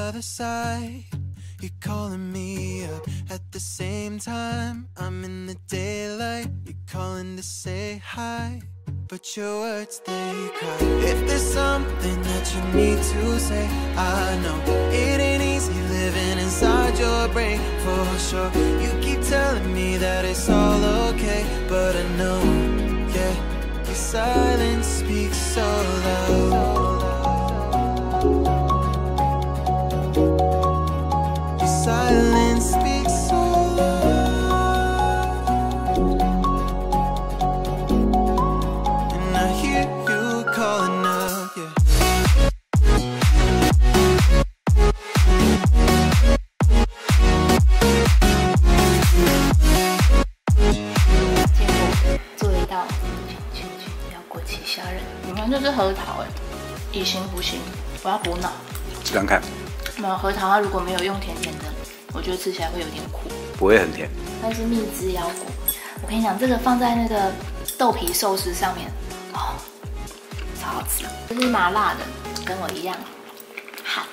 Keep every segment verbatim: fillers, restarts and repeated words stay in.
other side. You're calling me up at the same time. I'm in the daylight. You're calling to say hi, but your words they cry. If there's something that you need to say, I know it ain't easy living inside your brain for sure. You keep telling me that it's all okay, but I know, yeah, your silence speaks so loud. Your silence speaks so loud, and I hear you calling up, yeah. 做了一道要国旗虾仁，你看这是核桃哎，以形补形，我要补脑。 吃看看， 没有核桃，它如果没有用甜甜的，我觉得吃起来会有点苦。 不会很甜。 它是蜜汁腰果，我跟你讲，这个放在那个豆皮寿司上面，哦，超好吃。这是麻辣的，跟我一样 hot。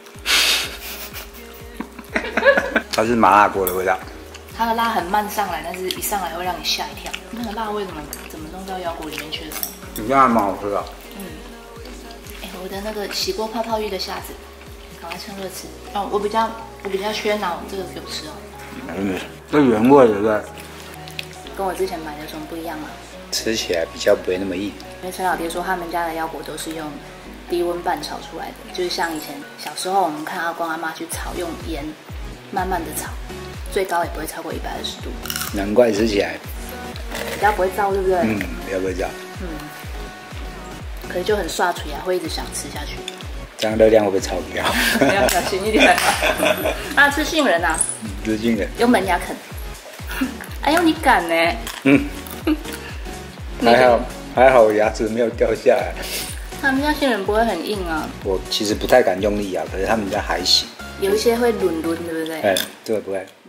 它是麻辣锅的味道。 它的辣很慢上来，但是一上来会让你吓一跳。那个辣味怎么怎么弄到腰果里面去了？ 你这样还蛮好吃的。 嗯，哎，我的那个洗过泡泡浴的虾子，赶快趁热吃。哦，我比较我比较缺脑，这个给我吃哦。 嗯，这原味对不对？ 跟我之前买的有什么不一样吗？ 吃起来比较不会那么硬。 因为陈老爹说他们家的腰果都是用低温拌炒出来的，就是像以前小时候我们看阿公阿妈去炒，用盐慢慢的炒，最高也不会超过一百二十度。 难怪吃起来比较不会燥，对不对？ 嗯，比较不会燥。 嗯，可是就很刷嘴啊，会一直想吃下去。 这样热量会不会超标？ 要小心一点。啊，吃杏仁啊， 吃杏仁， 用门牙啃。哎呦，你敢呢？ 嗯，还好还好，牙齿没有掉下来。 他们家杏仁不会很硬啊。 我其实不太敢用力啊，可是他们家还行。 有一些会抡抡，对不对？ 哎，这个不会。